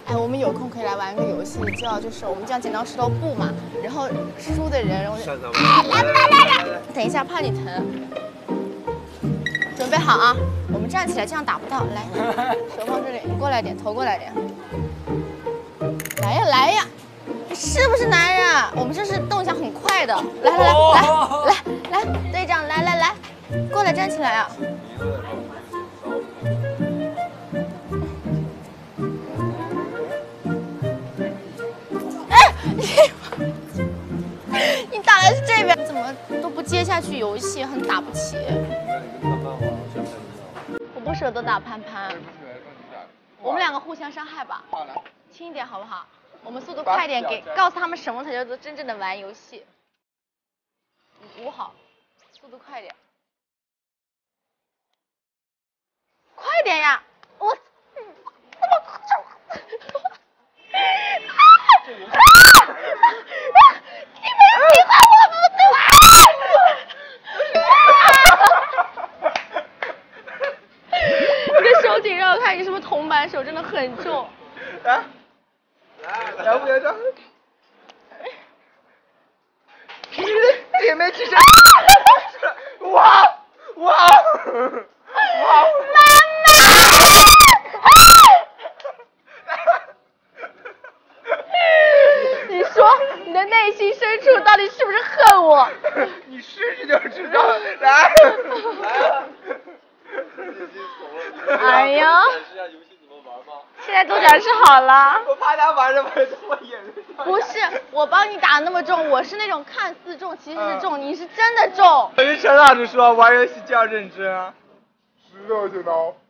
哎，我们有空可以来玩一个游戏，就是我们这样剪刀石头布嘛，然后输的人，然后来，等一下，怕你疼。准备好啊，我们站起来，这样打不到。来，手放这里，你过来点，头过来点。来呀来呀，你是不是男人啊？我们这是动作很快的。来，队长，来，过来站起来啊！你打的是这边，怎么都不接下去游戏，很打不起。我不舍得打潘潘，我们两个互相伤害吧。轻一点好不好？我们速度快点，告诉他们什么才叫做真正的玩游戏。捂好，速度快点，快点呀！我怎么你没有喜欢我们对吧？你的手紧让我看，你是不是铜板手？真的很重。 来不来着？你也没起身。哇！ 你说你的内心深处到底是不是恨我？ 你试试就知道。来。 哎呀！现在都展示好了。 我怕他玩着玩着我眼泪。 不是，我帮你打那么重，我是那种看似重其实是重，你是真的重。 可是陈老师说玩游戏就要认真啊。 知道就挠。